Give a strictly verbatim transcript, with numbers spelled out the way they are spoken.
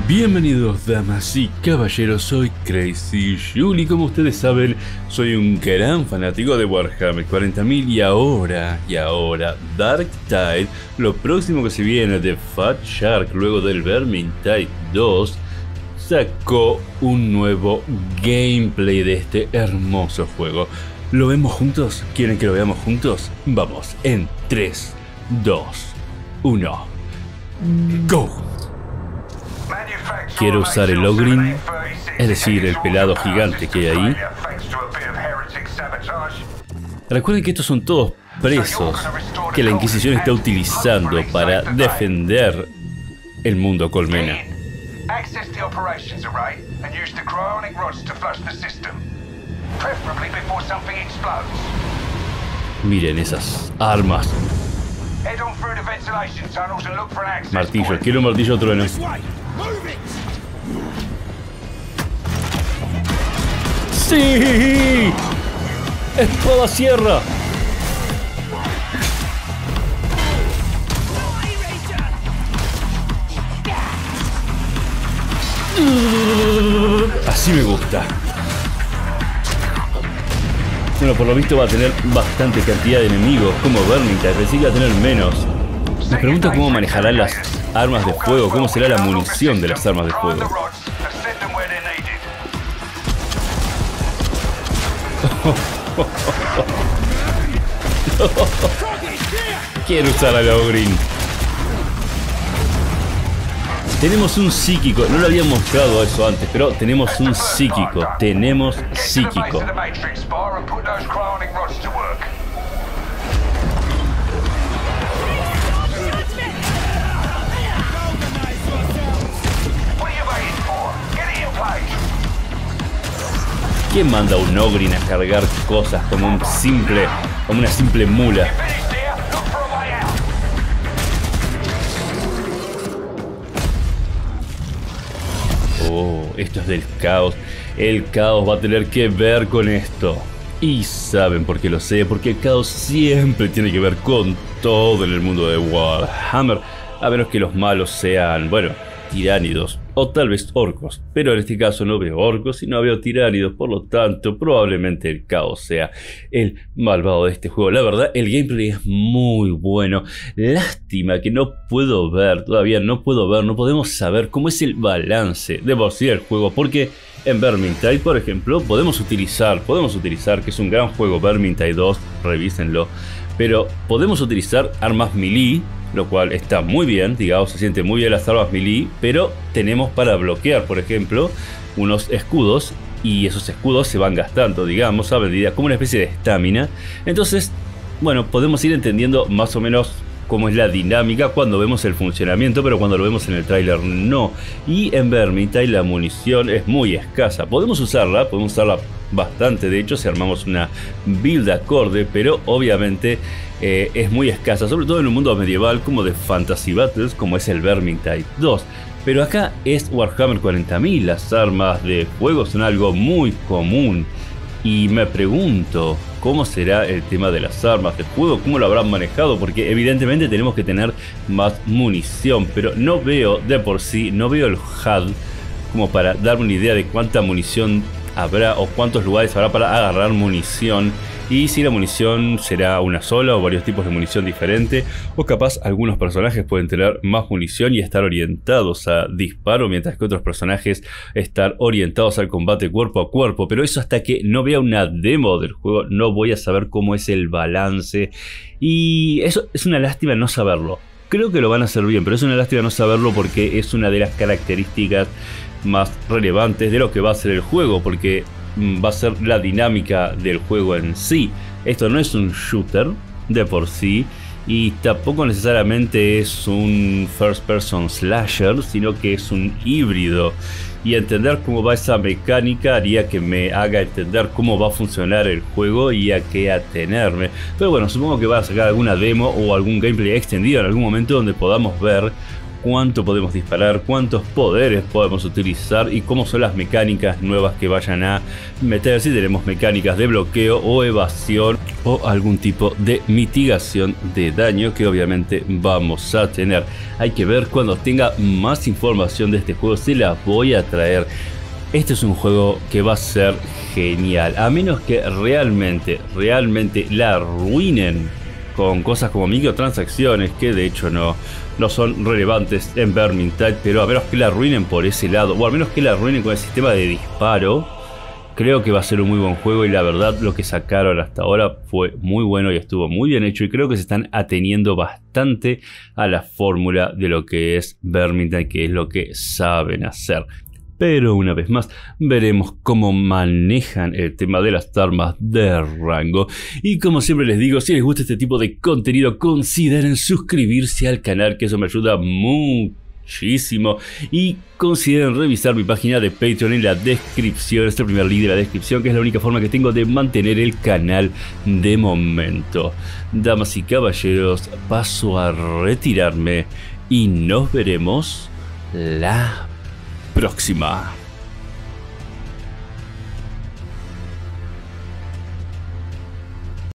Bienvenidos damas y caballeros, soy Crazy Juli. Como ustedes saben, soy un gran fanático de Warhammer cuarenta mil y ahora, y ahora, Darktide, lo próximo que se viene de Fat Shark luego del Vermintide dos, sacó un nuevo gameplay de este hermoso juego. ¿Lo vemos juntos? ¿Quieren que lo veamos juntos? Vamos, en tres, dos, uno, ¡go! Quiero usar el Ogryn, es decir, el pelado gigante que hay ahí. Recuerden que estos son todos presos que la Inquisición está utilizando para defender el mundo colmena. Miren esas armas. Martillo, quiero un martillo trueno. ¡Sí! ¡Espada sierra! Así me gusta. Bueno, por lo visto va a tener bastante cantidad de enemigos, como Vermintide, pensé que iba a tener menos. Me pregunto cómo manejarán las armas de fuego, cómo será la munición de las armas de fuego. Quiero usar al Ogryn. Tenemos un psíquico, no lo había mostrado eso antes, pero tenemos un psíquico, tenemos psíquico. ¿Quién manda a un Ogryn a cargar cosas como un simple, como una simple mula? Oh, esto es del caos. El caos va a tener que ver con esto. Y saben por qué lo sé, porque el caos siempre tiene que ver con todo en el mundo de Warhammer. A menos que los malos sean, bueno, tiránidos o tal vez orcos, pero en este caso no veo orcos y no veo tiránidos, por lo tanto probablemente el caos sea el malvado de este juego. La verdad, el gameplay es muy bueno. Lástima que no puedo ver, todavía no puedo ver, no podemos saber cómo es el balance de por sí del juego, porque en Vermintide, por ejemplo, podemos utilizar, podemos utilizar, que es un gran juego, Vermintide dos, revísenlo, pero podemos utilizar armas melee, lo cual está muy bien, digamos, se siente muy bien las armas melee, pero tenemos para bloquear, por ejemplo, unos escudos, y esos escudos se van gastando, digamos, a medida, como una especie de estamina. Entonces, bueno, podemos ir entendiendo más o menos cómo es la dinámica cuando vemos el funcionamiento, pero cuando lo vemos en el tráiler no. Y en Vermintide la munición es muy escasa. Podemos usarla, podemos usarla bastante, de hecho, si armamos una build acorde, pero obviamente eh, es muy escasa, sobre todo en un mundo medieval como de Fantasy Battles, como es el Vermintide dos. Pero acá es Warhammer cuarenta mil, las armas de fuego son algo muy común. Y me pregunto, ¿cómo será el tema de las armas de fuego? ¿Cómo lo habrán manejado? Porque evidentemente tenemos que tener más munición, pero no veo de por sí, no veo el H U D como para darme una idea de cuánta munición habrá o cuántos lugares habrá para agarrar munición. Y si la munición será una sola o varios tipos de munición diferente, o capaz algunos personajes pueden tener más munición y estar orientados a disparo, mientras que otros personajes estar orientados al combate cuerpo a cuerpo. Pero eso hasta que no vea una demo del juego no voy a saber cómo es el balance, y eso es una lástima no saberlo. Creo que lo van a hacer bien, pero es una lástima no saberlo porque es una de las características más relevantes de lo que va a ser el juego, porque va a ser la dinámica del juego en sí. Esto no es un shooter de por sí, y tampoco necesariamente es un first person slasher, sino que es un híbrido. Y entender cómo va esa mecánica haría que me haga entender cómo va a funcionar el juego y a qué atenerme. Pero bueno, supongo que va a sacar alguna demo o algún gameplay extendido en algún momento donde podamos ver cuánto podemos disparar, cuántos poderes podemos utilizar y cómo son las mecánicas nuevas que vayan a meter, si tenemos mecánicas de bloqueo o evasión o algún tipo de mitigación de daño que obviamente vamos a tener. Hay que ver cuando tenga más información de este juego, se la voy a traer. Este es un juego que va a ser genial, a menos que realmente, realmente la arruinen con cosas como microtransacciones, que de hecho no, no son relevantes en Vermintide, pero a menos que la arruinen por ese lado, o al menos que la arruinen con el sistema de disparo, creo que va a ser un muy buen juego. Y la verdad, lo que sacaron hasta ahora fue muy bueno y estuvo muy bien hecho, y creo que se están ateniendo bastante a la fórmula de lo que es Vermintide, que es lo que saben hacer. Pero una vez más veremos cómo manejan el tema de las armas de rango. Y como siempre les digo, si les gusta este tipo de contenido, consideren suscribirse al canal, que eso me ayuda muchísimo. Y consideren revisar mi página de Patreon en la descripción, este primer link de la descripción, que es la única forma que tengo de mantener el canal de momento. Damas y caballeros, paso a retirarme y nos veremos la próxima.